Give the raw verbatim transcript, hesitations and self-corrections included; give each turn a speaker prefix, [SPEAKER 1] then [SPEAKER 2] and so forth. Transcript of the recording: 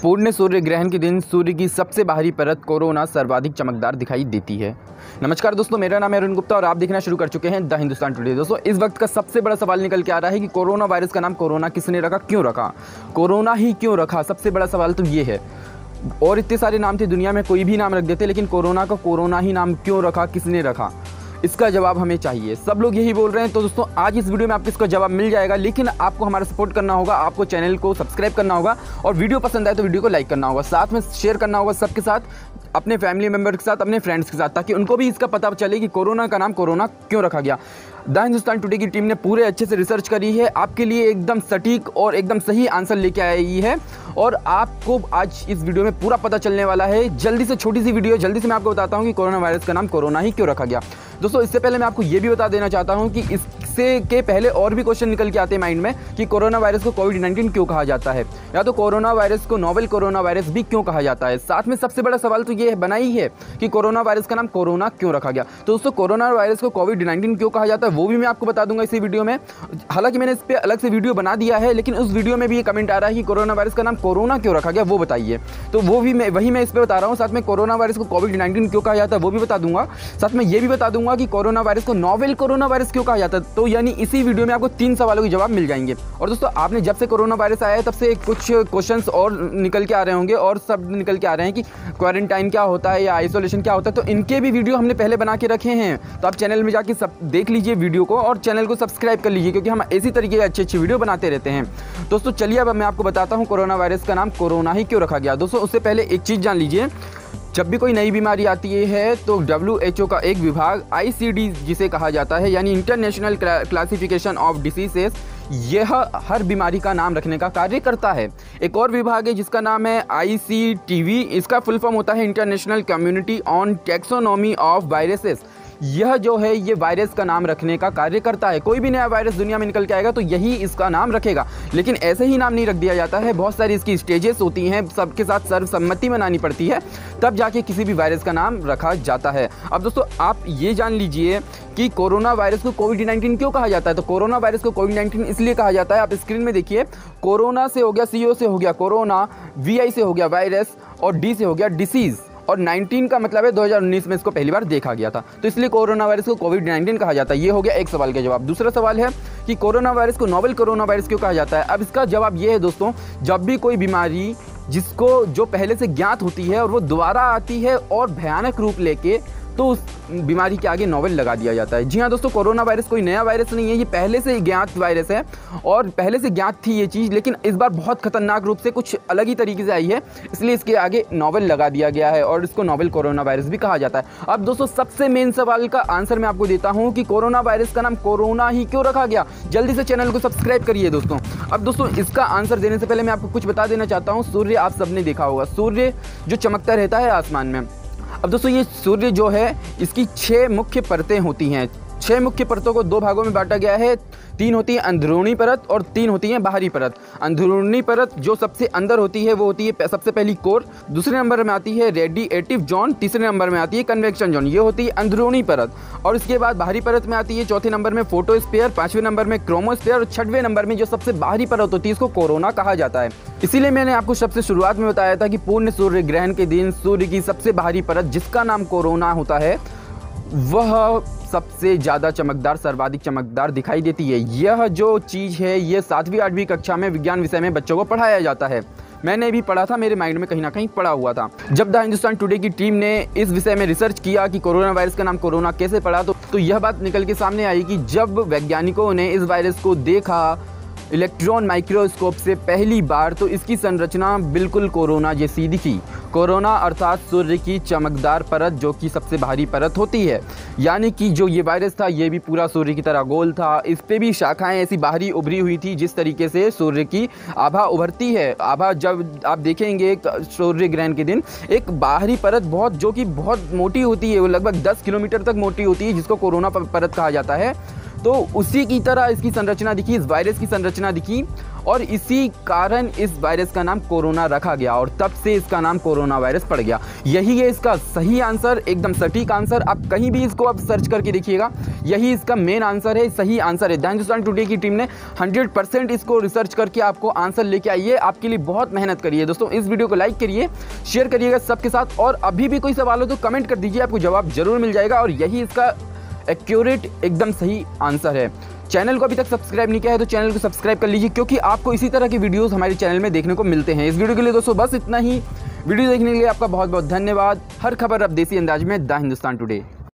[SPEAKER 1] पूर्ण सूर्य ग्रहण के दिन सूर्य की सबसे बाहरी परत कोरोना सर्वाधिक चमकदार दिखाई देती है। नमस्कार दोस्तों, मेरा नाम है अरुण गुप्ता और आप देखना शुरू कर चुके हैं द हिंदुस्तान टुडे। दोस्तों, इस वक्त का सबसे बड़ा सवाल निकल के आ रहा है कि कोरोना वायरस का नाम कोरोना किसने रखा, क्यों रखा, कोरोना ही क्यों रखा। सबसे बड़ा सवाल तो ये है। और इतने सारे नाम थे, दुनिया में कोई भी नाम रख देते, लेकिन कोरोना का कोरोना ही नाम क्यों रखा, किसने रखा, इसका जवाब हमें चाहिए। सब लोग यही बोल रहे हैं। तो दोस्तों, आज इस वीडियो में आपको इसका जवाब मिल जाएगा, लेकिन आपको हमारा सपोर्ट करना होगा, आपको चैनल को सब्सक्राइब करना होगा और वीडियो पसंद आए तो वीडियो को लाइक करना होगा, साथ में शेयर करना होगा सबके साथ, अपने फैमिली मेम्बर के साथ, अपने फ्रेंड्स के साथ, ताकि उनको भी इसका पता चले कि कोरोना का नाम कोरोना क्यों रखा गया। द हिंदुस्तान टुडे की टीम ने पूरे अच्छे से रिसर्च करी है, आपके लिए एकदम सटीक और एकदम सही आंसर लेके आई है और आपको आज इस वीडियो में पूरा पता चलने वाला है। जल्दी से छोटी सी वीडियो, जल्दी से मैं आपको बताता हूँ कि कोरोना वायरस का नाम कोरोना ही क्यों रखा गया। दोस्तों, इससे पहले मैं आपको ये भी बता देना चाहता हूँ कि इससे के पहले और भी क्वेश्चन निकल के आते हैं माइंड में कि कोरोना वायरस को कोविड नाइन्टीन क्यों कहा जाता है, या तो कोरोना वायरस को नोवेल कोरोना वायरस भी क्यों कहा जाता है। साथ में सबसे बड़ा सवाल तो ये बना ही है कि कोरोना वायरस का नाम कोरोना क्यों रखा गया। तो दोस्तों, कोरोना वायरस को कोविड नाइन्टीन क्यों कहा जाता है वो भी मैं आपको बता दूंगा इसी वीडियो में। हालांकि मैंने इस पर अलग से वीडियो बना दिया है, लेकिन उस वीडियो में भी ये कमेंट आ रहा है कि कोरोना वायरस का नाम कोरोना क्यों रखा गया, वो बताइए। तो वो भी मैं वही मैं इस पर बता रहा हूँ। साथ में कोरोना वायरस को कोविड नाइन्टीन क्यों कहा जाता है वो भी बता दूंगा। साथ में ये भी बता दूंगा कि कोरोना वायरस को नोवेल कोरोना वायरस क्यों कहा जाता है। तो यानी इसी वीडियो में आपको तीन सवालों के जवाब मिल जाएंगे। और दोस्तों, आपने जब से कोरोना वायरस आया है तब से कुछ क्वेश्चंस और निकल के आ रहे होंगे और सब निकल के आ रहे हैं कि क्वारंटाइन क्या होता है या आइसोलेशन क्या होता है। तो इनके भी वीडियो हमने पहले बना के रखे हैं, तो आप चैनल में जाके सब देख लीजिए वीडियो को और चैनल को सब्सक्राइब कर लीजिए, क्योंकि हम इसी तरीके के अच्छे अच्छे वीडियो बनाते रहते हैं। दोस्तों, चलिए अब मैं आपको बताता हूँ कोरोना वायरस का नाम कोरोना ही क्यों रखा गया। दोस्तों, उससे पहले एक चीज़ जान लीजिए, जब भी कोई नई बीमारी आती है तो डब्ल्यू एच ओ का एक विभाग आई सी डी जिसे कहा जाता है, यानी इंटरनेशनल क्लासिफिकेशन ऑफ डिसीजेस, यह हर बीमारी का नाम रखने का कार्य करता है। एक और विभाग है जिसका नाम है आई सी टी वी, इसका फुल फॉर्म होता है international community on taxonomy of viruses. यह जो है ये वायरस का नाम रखने का कार्य करता है। कोई भी नया वायरस दुनिया में निकल के आएगा तो यही इसका नाम रखेगा, लेकिन ऐसे ही नाम नहीं रख दिया जाता है। बहुत सारी इसकी स्टेजेस होती हैं, सबके साथ सर्वसम्मति मनानी पड़ती है, तब जाके किसी भी वायरस का नाम रखा जाता है। अब दोस्तों, आप ये जान लीजिए कि कोरोना वायरस को कोविड नाइन्टीन क्यों कहा जाता है। तो कोरोना वायरस को कोविड नाइन्टीन इसलिए कहा जाता है, आप स्क्रीन में देखिए, कोरोना से हो गया, सी ओ से हो गया कोरोना, वी आई से हो गया वायरस और डी से हो गया डिसीज़, और नाइन्टीन का मतलब है दो हज़ार उन्नीस में इसको पहली बार देखा गया था, तो इसलिए कोरोना वायरस को कोविड नाइन्टीन कहा जाता है। ये हो गया एक सवाल का जवाब। दूसरा सवाल है कि कोरोना वायरस को नोवेल कोरोना वायरस क्यों कहा जाता है। अब इसका जवाब ये है दोस्तों, जब भी कोई बीमारी जिसको जो पहले से ज्ञात होती है और वो दोबारा आती है और भयानक रूप लेके, तो उस बीमारी के आगे नोवेल लगा दिया जाता है। जी हाँ दोस्तों, कोरोना वायरस कोई नया वायरस नहीं है, ये पहले से ज्ञात वायरस है और पहले से ज्ञात थी ये चीज़, लेकिन इस बार बहुत खतरनाक रूप से कुछ अलग ही तरीके से आई है, इसलिए इसके आगे नोवेल लगा दिया गया है और इसको नोवेल कोरोना वायरस भी कहा जाता है। अब दोस्तों, सबसे मेन सवाल का आंसर मैं आपको देता हूँ कि कोरोना वायरस का नाम कोरोना ही क्यों रखा गया। जल्दी से चैनल को सब्सक्राइब करिए दोस्तों। अब दोस्तों, इसका आंसर देने से पहले मैं आपको कुछ बता देना चाहता हूँ। सूर्य आप सबने देखा होगा, सूर्य जो चमकता रहता है आसमान में। अब दोस्तों, ये सूर्य जो है इसकी छह मुख्य परतें होती हैं। छह मुख्य परतों को दो भागों में बांटा गया है। तीन होती है अंदरूनी परत और तीन होती है बाहरी परत। अंदरूनी परत जो सबसे अंदर होती है वो होती है सबसे पहली कोर, दूसरे नंबर में आती है रेडिएटिव जोन, तीसरे नंबर में आती है कन्वेक्शन जोन, ये होती है अंदरूनी परत। और इसके बाद बाहरी परत में आती है चौथे नंबर में फोटोस्फीयर, पांचवें नंबर में क्रोमोस्फीयर और छठवें नंबर में जो सबसे बाहरी परत होती है इसको कोरोना कहा जाता है। इसीलिए मैंने आपको सबसे शुरुआत में बताया था कि पूर्ण सूर्य ग्रहण के दिन सूर्य की सबसे बाहरी परत जिसका नाम कोरोना होता है वह सबसे ज़्यादा चमकदार, सर्वाधिक चमकदार दिखाई देती है। यह जो चीज़ है ये सातवीं आठवीं कक्षा में विज्ञान विषय में बच्चों को पढ़ाया जाता है। मैंने भी पढ़ा था, मेरे माइंड में कहीं ना कहीं पढ़ा हुआ था। जब द हिंदुस्तान टुडे की टीम ने इस विषय में रिसर्च किया कि कोरोना वायरस का नाम कोरोना कैसे पड़ा, तो, तो यह बात निकल के सामने आई कि जब वैज्ञानिकों ने इस वायरस को देखा इलेक्ट्रॉन माइक्रोस्कोप से पहली बार, तो इसकी संरचना बिल्कुल कोरोना जैसी दिखी। कोरोना अर्थात सूर्य की चमकदार परत जो कि सबसे बाहरी परत होती है, यानी कि जो ये वायरस था ये भी पूरा सूर्य की तरह गोल था। इस पे भी शाखाएं ऐसी बाहरी उभरी हुई थी जिस तरीके से सूर्य की आभा उभरती है। आभा जब आप देखेंगे सूर्य ग्रहण के दिन, एक बाहरी परत बहुत जो कि बहुत मोटी होती है, वो लगभग दस किलोमीटर तक मोटी होती है, जिसको कोरोना परत कहा जाता है। तो उसी की तरह इसकी संरचना दिखी, इस वायरस की संरचना दिखी और इसी कारण इस वायरस का नाम कोरोना रखा गया और तब से इसका नाम कोरोना वायरस पड़ गया। यही है इसका सही आंसर, एकदम सटीक आंसर। आप कहीं भी इसको आप सर्च करके देखिएगा, यही इसका मेन आंसर है, सही आंसर है। द हिंदुस्तान टुडे की टीम ने हंड्रेड परसेंट इसको रिसर्च करके आपको आंसर लेके आई है। आपके लिए बहुत मेहनत करिए दोस्तों। इस वीडियो को लाइक करिए, शेयर करिएगा सबके साथ, और अभी भी कोई सवाल हो तो कमेंट कर दीजिए, आपको जवाब जरूर मिल जाएगा। और यही इसका एक्यूरेट एकदम सही आंसर है। चैनल को अभी तक सब्सक्राइब नहीं किया है तो चैनल को सब्सक्राइब कर लीजिए, क्योंकि आपको इसी तरह की वीडियोस हमारे चैनल में देखने को मिलते हैं। इस वीडियो के लिए दोस्तों बस इतना ही। वीडियो देखने के लिए आपका बहुत बहुत धन्यवाद। हर खबर अब देसी अंदाज में द हिंदुस्तान टुडे।